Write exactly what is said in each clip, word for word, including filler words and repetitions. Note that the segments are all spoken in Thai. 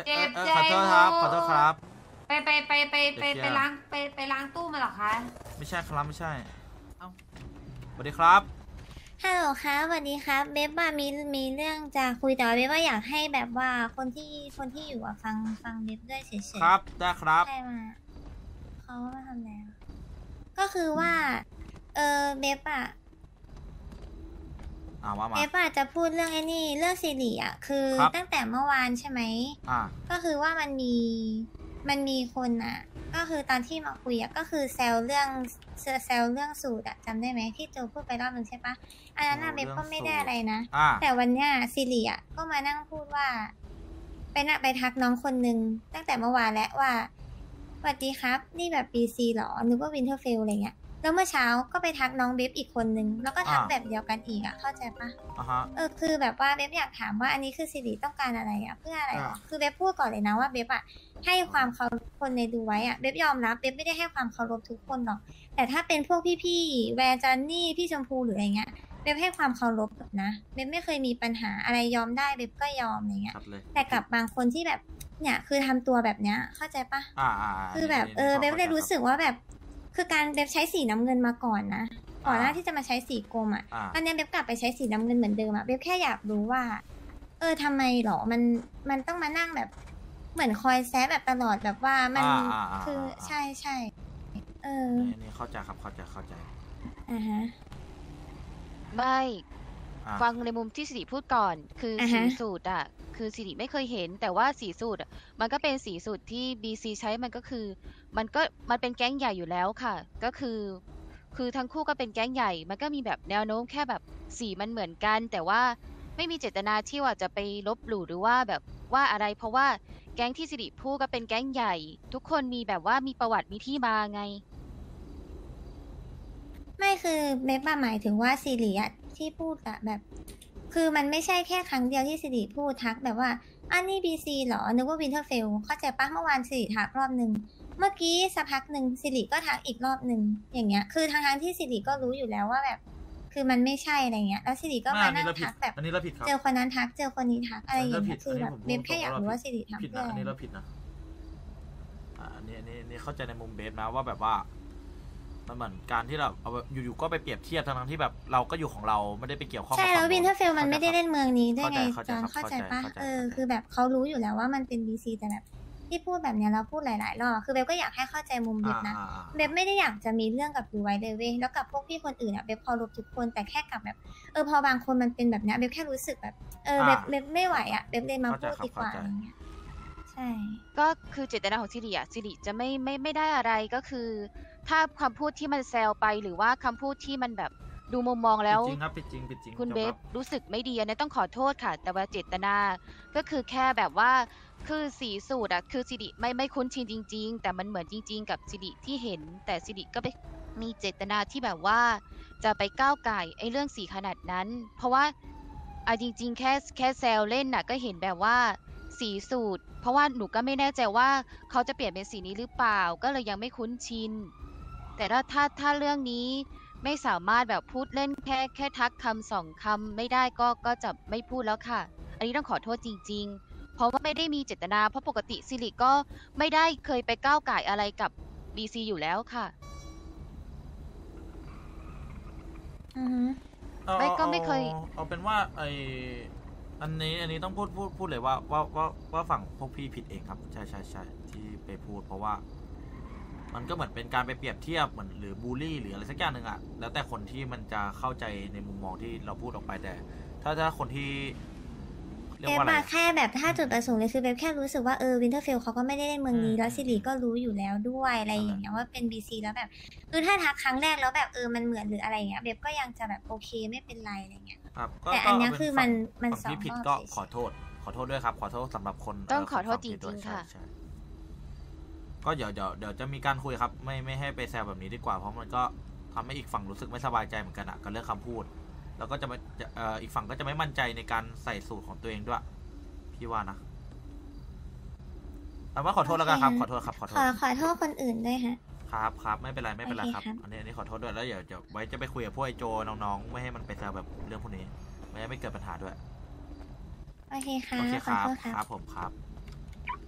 เจ็บใจขอโทษครับขอโทษครับไปไปไปไปไปไปล้างไปไปล้างตู้มาหรอคะไม่ใช่ครับไม่ใช่เอ้าสวัสดีครับฮัลโหลครับสวัสดีครับเบฟว่ามีมีเรื่องจะคุยแต่ว่าเบฟว่าอยากให้แบบว่าคนที่คนที่อยู่อะฟังฟังเบฟด้วยเฉยๆครับได้ครับใช่มาเขามาทำแล้วก็คือว่าเออเบฟอะอ่าว่ามาเบฟอะจะพูดเรื่องไอ้นี่เรื่องซีรีอะคือตั้งแต่เมื่อวานใช่ไหมอ่าก็คือว่ามันมีมันมีคนอะก็คือตอนที่มาคุยอะก็คือแซลเรื่องเซอร์แซลเรื่องสูตรอะจำได้ไหมที่โจพูดไปรอบนึงใช่ปะอันนั้นอะเบฟก็ไม่ได้อะไรนะแต่วันเนี้ยซีรีอะก็มานั่งพูดว่าไปนะไปทักน้องคนนึงตั้งแต่เมื่อวานแล้วว่าสวัสดีครับนี่แบบปีซีหรอนึกว่าวินเทอร์เฟลอะไรเงี้ยแล้วเมื่อเช้าก็ไปทักน้องเบฟอีกคนนึงแล้วก็ทักแบบเดียวกันอีกอะเข้าใจปะเออคือแบบว่าเบฟอยากถามว่าอันนี้คือซีรีต้องการอะไรอะเพื่ออะไรคือเบฟพูดก่อนเลยนะว่าเบฟอะให้ความเคารพคนในดูไว้อะเบฟยอมรับเบฟไม่ได้ให้ความเคารพทุกคนหรอกแต่ถ้าเป็นพวกพี่ๆแวร์จันนี่พี่ชมพูหรืออะไรเงี้ยเบฟให้ความเคารพแบบนะเบฟไม่เคยมีปัญหาอะไรยอมได้เบฟก็ยอมอะไรเงี้ยแต่กับบางคนที่แบบเนี่ยคือทำตัวแบบเนี้ยเข้าใจปะคือแบบเออเบฟเลยรู้สึกว่าแบบคือการเบฟใช้สีน้ำเงินมาก่อนนะก่อนหน้าที่จะมาใช้สีกรมอ่ะตอนนี้เบฟกลับไปใช้สีน้ำเงินเหมือนเดิมอ่ะเบฟแค่อยากรู้ว่าเออทำไมหรอมันมันต้องมานั่งแบบเหมือนคอยแซะแบบตลอดแบบว่ามันคือใช่ใช่เออนี่เข้าใจครับเข้าใจเข้าใจอ่าฮะไม่ฟังในมุมที่สิริพูดก่อนคือสีสูตรอ่ะคือสิริไม่เคยเห็นแต่ว่าสีสูตรมันก็เป็นสีสูตรที่ บี ซี ใช้มันก็คือมันก็มันเป็นแก๊งใหญ่อยู่แล้วค่ะก็คือคือทั้งคู่ก็เป็นแก๊งใหญ่มันก็มีแบบแนวโน้มแค่แบบสีมันเหมือนกันแต่ว่าไม่มีเจตนาที่ว่าจะไปลบหลู่หรือว่าแบบว่าอะไรเพราะว่าแก๊งที่สิริพูดก็เป็นแก๊งใหญ่ทุกคนมีแบบว่ามีประวัติมีที่มาไงไม่คือเบฟหมายถึงว่าสิริอะที่พูดอะแบบคือมันไม่ใช่แค่ครั้งเดียวที่สิริพูดทักแบบว่าอันนี้บีซีเหรอนึกว่าวินเทอร์เฟลเข้าใจปะเมื่อวานสิริทักรอบหนึ่งเมื่อกี้สักพักหนึ่งสิริก็ทักอีกรอบหนึ่งอย่างเงี้ยคือทางทางที่สิริก็รู้อยู่แล้วว่าแบบคือมันไม่ใช่อะไรเงี้ยแล้วสิริก็มานั่งทักแบบเจอคนนั้นทักเจอคนนี้ทักอะไรอย่างเงี้ยคือแบบเบฟแค่อยากรู้ว่าสิริทำเพื่ออะไรอันนี้เราผิดนะอันนี้อันนี้นี่เข้าใจในมุมเบฟนะว่าแบบว่ามันเหมือนการที่เราเอาอยู่ๆก็ไปเปรียบเทียบทั้งที่แบบเราก็อยู่ของเราไม่ได้ไปเกี่ยวข้องใช่แล้ววินเทอร์เฟลมันไม่ได้เล่นเมืองนี้ได้ไงจอนเข้าใจปะเออคือแบบเขารู้อยู่แล้วว่ามันเป็นบีซีแต่แบบที่พูดแบบนี้เราพูดหลายๆรอบคือเบฟก็อยากให้เข้าใจมุมเบฟนะเบฟไม่ได้อยากจะมีเรื่องกับดูไว้เลยเว้ยแล้วกับพวกพี่คนอื่นอ่ะเบฟพอรู้ทุกคนแต่แค่กับแบบเออพอบางคนมันเป็นแบบนี้เบฟแค่รู้สึกแบบเออเบฟเบฟไม่ไหวอ่ะเบฟเลยมาพูดดีกว่าอย่างเงี้ยใช่ก็คือเจตนาของสิริอ่ะสิริจะไม่ไม่ไม่ได้อะไรก็คือถ้าคำพูดที่มันแซวไปหรือว่าคำพูดที่มันแบบดูมุมมองแล้วจริงครับเป็นจริงเป็นจริงคุณเบฟรู้สึกไม่ดีอันนี้ต้องขอโทษค่ะแต่ว่าเจตนาก็คือแค่แบบว่าคือสีสูตรอะคือสิริไม่ไม่คุ้นชินจริงๆแต่มันเหมือนจริงๆกับสิริที่เห็นแต่สิริก็ไปมีเจตนาที่แบบว่าจะไปก้าวไก่ไอ้เรื่องสีขนาดนั้นเพราะว่าเอาจริงๆแค่แค่แซวเล่นน่ะก็เห็นแบบว่าสีสูตรเพราะว่าหนูก็ไม่แน่ใจว่าเขาจะเปลี่ยนเป็นสีนี้หรือเปล่าก็เลยยังไม่คุ้นชินแต่ถ้าถ้าถ้าเรื่องนี้ไม่สามารถแบบพูดเล่นแค่แค่ทักคำสองคำไม่ได้ก็ก็จะไม่พูดแล้วค่ะอันนี้ต้องขอโทษจริงๆเพราะว่าไม่ได้มีเจตนาเพราะปกติสิริก็ไม่ได้เคยไปก้าวไก่อะไรกับ บี ซี อยู่แล้วค่ะอือไม่ก็ไม่เคยเอาเป็นว่าไออันนี้อันนี้ต้องพูดพูดพูดเลยว่าว่าว่าว่าฝั่งพวกพี่ผิดเองครับใช่ใช่ใช่ที่ไปพูดเพราะว่ามันก็เหมือนเป็นการไปเปรียบเทียบเหมือนหรือบูลลี่หรืออะไรสักอย่างหนึ่งอะแล้วแต่คนที่มันจะเข้าใจในมุมมองที่เราพูดออกไปแต่ถ้าถ้าคนที่เบฟมาแค่แบบถ้าจุดประสงค์เลยคือเบฟแค่รู้สึกว่าเออวินเทอร์เฟลเขาก็ไม่ได้เล่นเมืองนี้แล้วซิริก็รู้อยู่แล้วด้วยอะไรอย่างเงี้ยว่าเป็นบีซีแล้วแบบคือถ้าทักครั้งแรกแล้วแบบเออมันเหมือนหรืออะไรเงี้ยเบฟก็ยังจะแบบโอเคไม่เป็นไรอะไรเงี้ยแต่อันนี้คือมันมันสองผิดก็ขอโทษขอโทษด้วยครับขอโทษสำหรับคนต้องขอโทษจริงๆค่ะก็เดี๋ยวเดี๋ยวเดี๋ยวจะมีการคุยครับไม่ไม่ให้ไปแซวแบบนี้ดีกว่าเพราะมันก็ทำให้อีกฝั่งรู้สึกไม่สบายใจเหมือนกันอะกับเรื่องคำพูดแล้วก็จะไม่เอ่ออีกฝั่งก็จะไม่มั่นใจในการใส่สูตรของตัวเองด้วยพี่ว่านะแต่ว่าขอโทษแล้วกันครับขอโทษครับขอโทษขอขอโทษคนอื่นด้วยฮะครับครับไม่เป็นไรไม่เป็นไรครับอันนี้อันนี้ขอโทษด้วยแล้วเดี๋ยวจะไว้จะไปคุยกับพวกไอโจน้องๆไม่ให้มันไปแซวแบบเรื่องพวกนี้ไม่ให้ไม่เกิดปัญหาด้วยโอเคค่ะโอเคครับครับผมครับ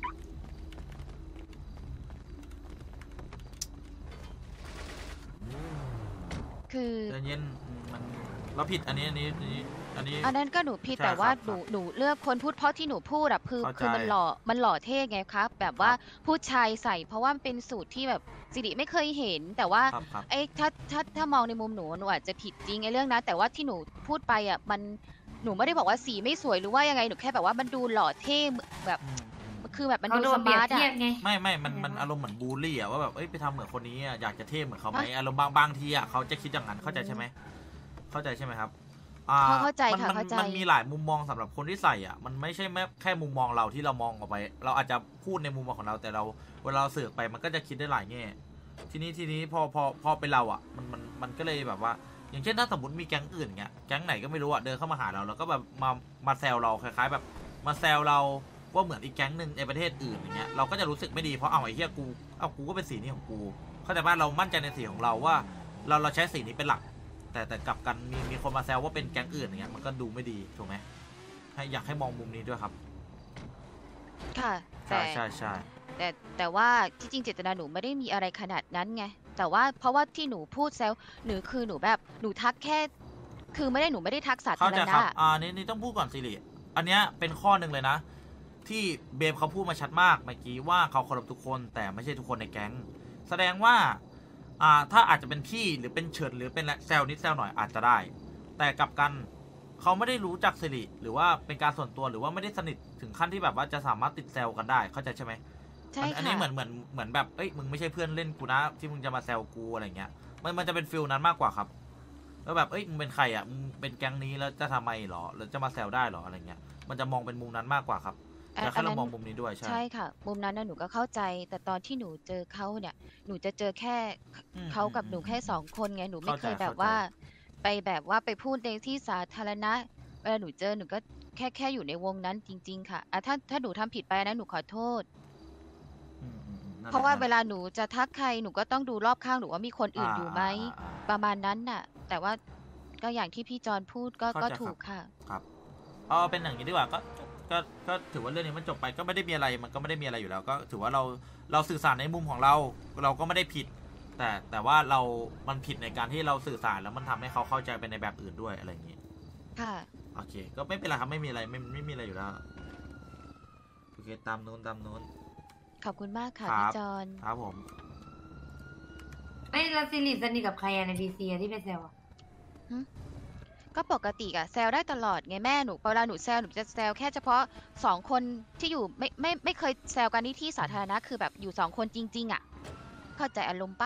คือใจเย็นมันเราผิดอันนี้อันนี้อันนี้อันนี้อันนั้นก็หนูผิดใช่แต่ว่าครับหนูหนูเลือกคนพูดเพราะที่หนูพูดอะคือเข้าใจคือมันหล่อมันหล่อเท่ไงครับ แบบว่าครับผู้ชายใส่ เพราะว่ามันเป็นสูตรที่แบบสิริไม่เคยเห็น แต่ว่าครับครับไอ้ถ้าถ้าถ้ามองในมุมหนูหนูอาจจะผิดจริงไอ้เรื่องนั้นแต่ว่าที่หนูพูดไปอะมันหนูไม่ได้บอกว่าสีไม่สวยหรือว่ายังไงหนูแค่แบบว่ามันดูหล่อเท่แบบอืมอืมคือแบบมันเขาดูโดสนเปรียมาบร์ทเทียอะบไงไม่ไม่มันมันอะไรวะอารมณ์เหมือนบูลลี่อะว่าแบบเอ้ยไปทำเหมือนคนนี้อะอยากจะเท่เหมือนเขาไหมอารมณ์บางบางทีอะเขาจะคิดอย่างนั้นเข้าใจใช่ไหมเข้าใจใช่ไหมครับอ่าเขาเข้าใจมันค่ะมันเข้าใจมันมีหลายมุมมองสำหรับคนที่ใส่อ่ะมันไม่ใช่แม้แค่มุมมองเราที่เรามองออกไป เราอาจจะพูดในมุมมองของเราแต่เราเวลาเราสื่อไปมันก็จะคิดได้หลายแง่ทีนี้ทีนี้พอพอพอเป็นเราอ่ะมันมันมันก็เลยแบบว่า อย่างเช่นถ้าสมมติมีแก๊งอื่นเงี้ยแก๊งไหนก็ไม่รู้อ่ะเดินเข้ามาหาเราแล้วก็แบบมามาแซวเราคล้ายๆ แบบมาแซวเราว่าเหมือนอีกแก๊งหนึ่งในประเทศอื่นอย่างเงี้ยเราก็จะรู้สึกไม่ดีเพราะเอาไอ้เหี้ยกูเอากูก็เป็นสีนี้ของกูเข้าใจป่ะเรามั่นใจในสีของเราว่าเราเราใช้สีนี้เป็นหลัก แต่แต่กลับกันมีมีคนมาแซวว่าเป็นแก๊งอื่นอย่างเงี้ยมันก็ดูไม่ดีถูกไหมให้อยากให้มองมุมนี้ด้วยครับค่ะใช่แต่ใช่ใช่แต่แต่ว่าที่จริงเจตนาหนูไม่ได้มีอะไรขนาดนั้นไงแต่ว่าเพราะว่าที่หนูพูดแซวหนูคือหนูแบบหนูทักแค่ คือไม่ได้หนูไม่ได้ทักสาเข้าธารใจณะครับอ่านี่นี่ต้องพูดก่อนสิริอันเนี้ยเป็นข้อหนึ่งเลยนะ ที่เบมเขาพูดมาชัดมากเมื่อกี้ว่าเขาเคารพทุกคนแต่ไม่ใช่ทุกคนในแก๊งแสดงว่าอ่าถ้าอาจจะเป็นพี่หรือเป็นเฉิดหรือเป็นแซวนิดแซวหน่อยอาจจะได้ แต่กลับกันเขาไม่ได้รู้จักสิริหรือว่าเป็นการส่วนตัวหรือว่าไม่ได้สนิทถึงขั้นที่แบบว่าจะสามารถติดแซวกันได้เข้าใจใช่ไหมใช่อันอันนี้ค่ะเหมือนเหมือนเหมือนแบบเอ้ยมึงไม่ใช่เพื่อนเล่นกูนะที่มึงจะมาแซวกูอะไรเงี้ยมันมันจะเป็นฟิลนั้นมากกว่าครับแล้วแบบเอ้ยมึงเป็นใครอ่ะมึงเป็นแก๊งนี้แล้วจะทำไมหรอแล้วจะมาแซวได้หรออะไรเงี้ยมันจะมองเป็นมุมนั้นมากกว่าครับอันแต่อัแค่นเรานั้นมองมุมนี้ด้วยใช่ใช่ค่ะ มุมนั้นนะหนูก็เข้าใจ แต่ตอนที่หนูเจอเขาเนี่ยหนูจะเจอแค่อืมเขากับอืมหนูแค่สองคนไงหนูไม่เข้าเคใจยแบบเข้าใจว่า ไปแบบว่าไปพูดในที่สาธารณะเวลาหนูเจอหนูก็แค่แค่อยู่ในวงนั้นจริง ๆ ค่ะอ่ะถ้าถ้าหนูทำผิดไปนะหนูขอโทษอืมอืมอืมนั่นแหลเพราะว่านั่นแหเวละลาหนูจะทักใครหนูก็ต้องดูรอบข้างหนูว่ามีคนอื่นอยู่ไหมอ่าอ่าอ่าประมาณนั้นน่ะ แต่ว่าก็อย่างที่พี่จอนพูดก็เข้าก็ใจถูกครับค่ะครับเอาเป็นอย่างนี้ดีกว่าก็ก็ก็ถือว่าเรื่องนี้มันจบไปก็ไม่ได้มีอะไรมันก็ไม่ได้มีอะไรอยู่แล้ว ก็ถือว่าเราเราสื่อสารในมุมของเรา เราก็ไม่ได้ผิด แต่แต่ว่าเรา มันผิดในการที่เราสื่อสารแล้วมันทำให้เขาเข้าใจไปในแบบอื่นด้วยอะไรอย่างนี้ค่ะโอเค ก็ไม่เป็นไรครับไม่มีอะไรไม่ไม่มีอะไรอยู่แล้วโอเคตามนู้นตามนู้นขอบคุณมากค่ะครับพี่จอนครับผมไม่แล้วซิริสนิทกับใครอะในบีซีที่ไปแซวอะก็ปกติอะแซวได้ตลอดไงแม่หนูเวลาหนูแซวหนูจะแซวแค่เฉพาะสองคนที่อยู่ไม่ไม่ไม่เคยแซวกันที่ที่สาธารณะคือแบบอยู่สองคนจริง ๆอะเข้าใจอารมณ์ปะ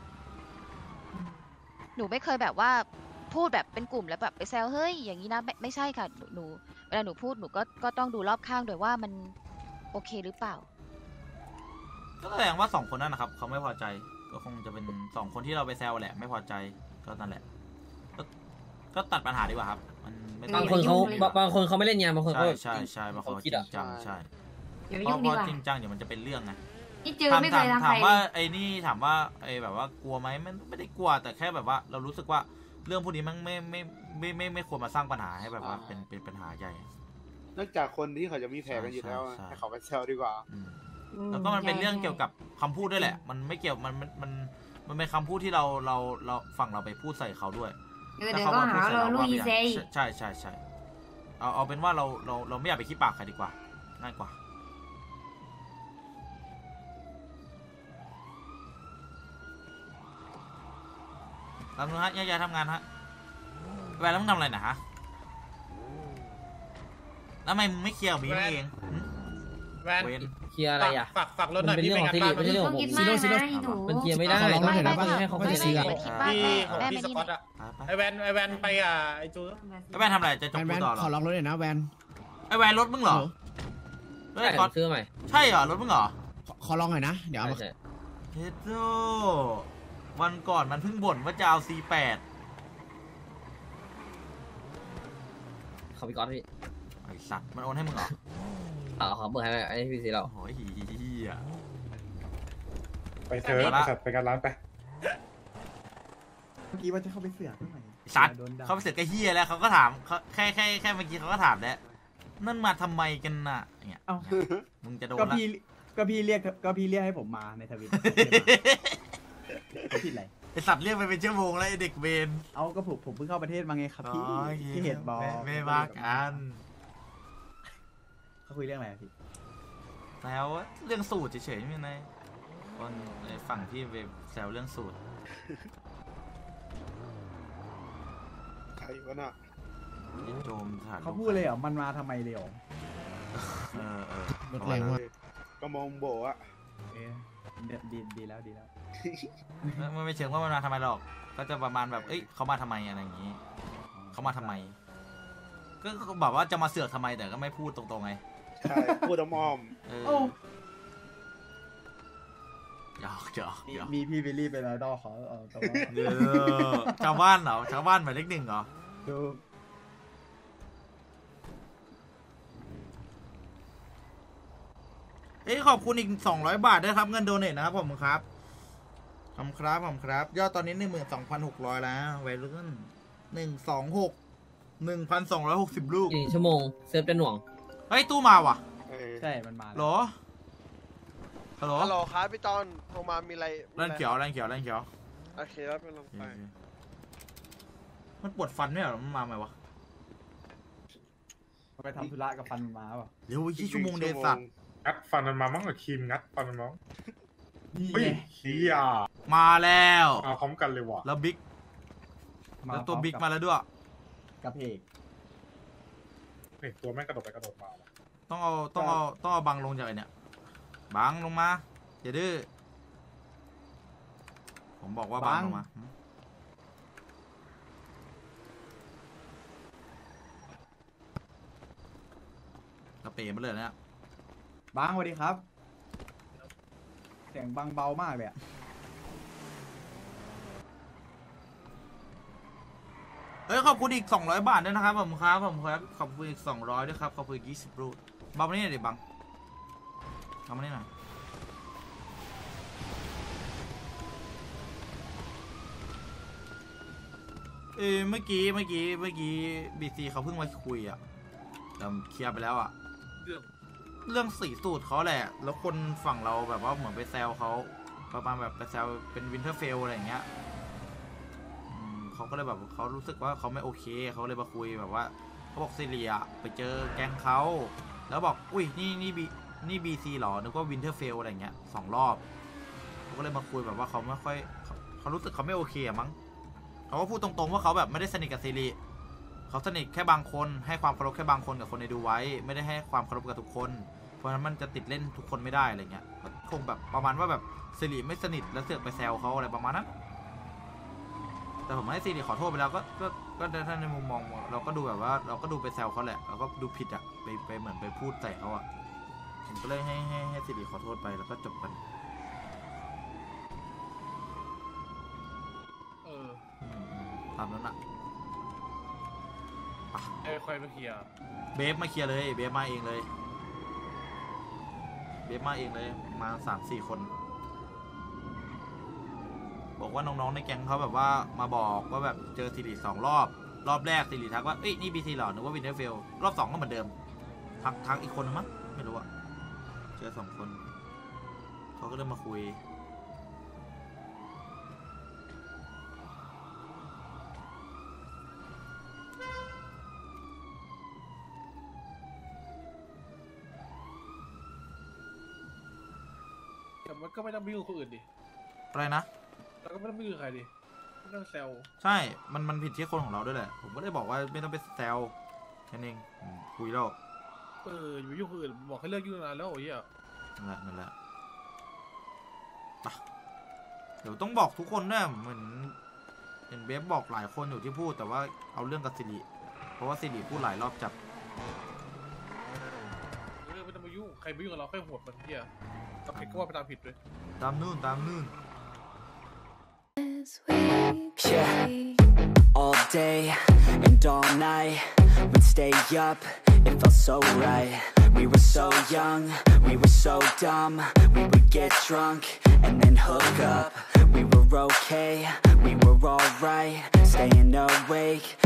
หนูไม่เคยแบบว่าพูดแบบเป็นกลุ่มแล้วแบบไปแซวเฮ้ยอย่างนี้นะไม่ไม่ใช่ค่ะหนูหนูเวลาหนูพูดหนูก็ก็ต้องดูรอบข้างด้วยว่ามันโอเคหรือเปล่าก็แสดงว่าสองคนนั้นนะครับเขาไม่พอใจ ก็คงจะเป็นสองคนที่เราไปแซวแหละไม่พอใจก็นั่นแหละก็ก็ตัดปัญหาดีกว่าครับ มันไม่ต้บาองคนเขายุ่งดีกว่บางคนเขาไม่เล่นงานบางคนใช่เขาใช่ใช่บางคนเขาเขาคิจดริอะงจังใช่อย่าไปเพราะยุ่งเพดีราะกว่าจริงจังเดี๋ยวมันจะเป็นเรื่องไงนี่เจอถามไม่เคถามยรักถาใคมรว่าเลยไอ้นี่ถามว่าไอ้แบบว่ากลัวไหมมันไม่ได้กลัวแต่แค่แบบว่า เรารู้สึกว่าเรื่องพวกนี้มันไม่ไม่ไม่ไม่ไม่ควรมาสร้างปัญหาให้แบบว่าเป็นเป็นปัญหาใหญ่นอกจากคนที่เขาจะมีแผลกันอยู่แล้วอะใช่ใช่ให้เขาไปแซวดีกว่าอืมอืมแล้วก็มันเป็นใช่เรื่องใช่เกี่ยวกับคำพูดด้วยแหละ มันไม่เกี่ยวมันมันมันมันเป็นคำพูดที่เราเราเราฝั่งเราไปพูดใส่เขาด้วยเออเดี๋ยวก็หาว่าเราลูกอีเซยใช่ใช่ใช่เอาเอาเป็นว่าเราเราเราไม่อยากไปขี้ปากใครดีกว่าง่ายกว่าตามนู้นฮะย้ายๆทำงานฮะแวนแล้วมึงทำอะไรนะฮะแล้วทำไมมึงไม่เคลียร์กับบีนี่เองหึแวนเวนเคลียร์อะไรอ่ะฝากฝากรถหน่อยมันเป็นพี่เรื่องไปของงานสิริบ้านไม่ใช่วันเรื่นี้องของผมต้องคิดมากนะไอ้หนูมันเคลียร์ไม่ได้ขอร้องต้องหน่อยให้นะให้เขาไม่ไปไม่ซื้อไม่อะไปคิดว่าพี่แม่ของแม่พี่ไม่สนี่กอตอะไปไปไอแวนไอแวนไปอ่ะไอจูไอ้แวนทำอะไรจะจบแวนกูแวนต่อเหรขออร้องรถเลยนะแวนไอ้แวนรถมึงเหรอใช่เฮ้ยผก๊อตมซื้อใหม่ใช่เหรอรถมึงเหรอขอขอร้องหน่อยนะ เดี๋ยวเอาใช่มาใช่เฮดโดวันก่อนมันเพิ่งบ่นว่าจะเอา ซี แปดเขาพี่ก๊อตพี่ไอ้สัตว์มันโอนให้มึงเหรอเออเขาเบิกให้ไอ้พี่ซีเราโอ้โหเฮียไปเถอะไปละไอ้สัตว์ไปกันร้านไปเมื่อกี้ว่าจะเข้าไปเสือกเท่าไหร่สัตว์โดนด่าเขาไปเสร็จก็เฮียแล้วเขาก็ถามเขาแค่แค่แค่เมื่อกี้เขาก็ถามแล้วนั่นมาทำไมกันน่ะเนี่ยเอ้ามึงจะโดนก็ละพี่ก็พี่เรียกก็พี่เรียกให้ผมมาในทวิตผิดอะไรไอสัตว์เรียกไปเป็นชั่วโมงแล้วไอเด็กเวนเอาก็ผมผมเพิ่งเข้าประเทศมาไงครับพี่อ๋อโอคที่เห็นบอลไม่ไม่ว่ากันเขาคุยเรื่องอะไรอะพี่แล้วเรื่องสูตรเฉยๆไม่เป็นไรคนในฝั่งที่ไปแซวเรื่องสูตรใครวะน่ะโจมสถานเขาพูดเลยเหรอมันมาทำไมเลยเหรอเออเออรถแรงมากก็มองโบอะเอ๊ะดีดีดีแล้วดีแล้วมันไม่เชิงว่ามันมาทำไมหรอก ก็จะประมาณแบบเอ้ยเขามาทำไมอะไรอย่างนี้เขามาทำไม ก็แบบว่าจะมาเสือกทำไมแต่ก็ไม่พูดตรงๆไงใช่พูดอ้อมเออโอ้หยอกหยอกหยอกมีพี่วิลลี่เป็นไอดอลเขาเออแต่ว่าเออชาวบ้านเหรอชาวบ้านหมายเลขหนึ่งเหรอดูเอ้ยขอบคุณอีกสองร้อยบาทด้วยครับเงินโดเนทนะครับผมครับขอบคุณครับผมครับ ยอดตอนนี้หนึ่งหมื่นสองพันหกร้อยแล้ววัยรุ่นหนึ่งสองหกหนึ่งพันสองร้อยหกสิบลูกอีกชั่วโมงเซิร์ฟจะหน่วงเฮ้ยตู้มาว่ะๆเออใช่มันมาเหรอฮัลโหลฮัลโหลครับพี่จอนโทรมามีอะไรแลนเขียวแลนเขียวแลนเขียวโอเคครับไปลงไปมันปวดฟันไม่เหรอมันมาไหมวะไปทำธุระกับฟันมันมาเปล่าเร็วยี่ชั่วโมงเดสัตว์งัดฟันมันมามั้งกับครีมงัดฟันมันมั้งนี่เฮ้ยไงเฮียมาแล้วเอาพร้อมกันเลยว่ะแล้วบิ๊กแล้วตัวบิ๊กมาแล้วด้วยกับเพกเห็นตัวแม่งกระโดดไปกระโดดมาว่ะต้องเอาต้องเอาต้องเอาบังลงจากไอเนี่ยบังลงมาอย่าดื้อผมบอกว่าบังลงมากระเป๋มาเลยเนี่ยบังสวัสดีครับเสียงบังเบามากเลยอะเอ้ยขอบคุณอีกสองร้อยบาทด้วยนะครับผมครับผมครับขอบคุณอีกสองร้อยด้วยครับขอบคุณอีกยี่สิบรูปบังมานี่หน่อยดิบังทำมานี่หน่อยเอ้ยเมื่อกี้เมื่อกี้เมื่อกี้บีซีเขาเพิ่งมาคุยอ่ะแต่เคลียร์ไปแล้วอ่ะเรื่องเรื่องสีสูตรเขาแหละ แล้วคนฝั่งเราแบบว่าเหมือนไปแซวเขาประมาณแบบไปแซวเป็นวินเทอร์เฟลอะไรอย่างเงี้ยอืมเขาก็เลยแบบเขารู้สึกว่าเขาไม่โอเคเขาเลยมาคุยแบบว่าเขาบอกซิเลียไปเจอแก๊งเขาแล้วบอกอุ้ยนี่นี่บีนี่บีซีหรอนึกว่าวินเทอร์เฟลอะไรอย่างเงี้ยสองรอบเขาก็เลยมาคุยแบบว่าเขาไม่ค่อยเขาเขารู้สึกเขาไม่โอเคอะมั้งเขาก็พูดตรงๆว่าเขาแบบไม่ได้สนิทกับซิเลียเขาสนิทแค่บางคนให้ความเคารพแค่บางคนกับคนในดูไว้ไม่ได้ให้ความเคารพกับทุกคนเพราะฉะนั้นมันจะติดเล่นทุกคนไม่ได้อะไรเงี้ยคงแบบประมาณว่าแบบซิริไม่สนิทแล้วเสือกไปแซวเขาอะไรประมาณนั้นแต่ผมให้ซิริขอโทษไปแล้วก็ก็ก็ถ้าในมุมมองเราก็ดูแบบว่าเราก็ดูไปแซวเขาแหละเราก็ดูผิดอ่ะไปไปเหมือนไปพูดใส่เขาอ่ะผมก็เลยให้ให้ให้ซิริขอโทษไปแล้วก็จบกันเออตามนั้นอ่ะไอ้คอยมาเคลียร์เบฟมาเคลียร์เลยเบฟมาเองเลยเบฟมาเองเลยมาสามสี่คน บอกว่าน้องๆในแก๊งเขาแบบว่ามาบอกว่าแบบเจอซิริสองรอบรอบแรกซิริทักว่าเอ้ยนี่บีซีหรอนึกว่าวินเทอร์เฟลรอบสองก็เหมือนเดิมทักทักอีกคนมั้งไม่รู้อะเจอสองคนเขาก็เลยมาคุยแต่มันก็ไม่ต้องไปยุ่งกับคนอื่นดิอะไรนะแล้วก็ไม่ต้องไปยุ่งกับใครดิไม่ต้องแซวใช่ มันมันผิดที่คนของเราด้วยแหละ ผมก็เลยบอกว่าไม่ต้องไปแซวแค่นั้นเองอืมคุยแล้วเอออยู่าไปยุ่งกับคนอื่นบอกให้เลิกยุ่งนานแล้วโอ้ยอ่ะนั่นแหละนั่นแหละไปเดี๋ยวต้องบอกทุกคนด้วยเหมือนเห็นเบฟบอกหลายคนอยู่ที่พูดแต่ว่าเอาเรื่องกับสิริเพราะว่าสิริพูดหลายรอบจัดเออไม่ต้องไปยุ่งใครไปยุ่งกับเราค่อยโหดมันเฮียกับผิดก็ว่าไปตามผิดเลยตามนู่นตามนู่น Yeah, all day and all night, we'd stay up, it felt so right. We were so young, we were so dumb, we would get drunk and then hook up. We were okay, we were alright, staying awake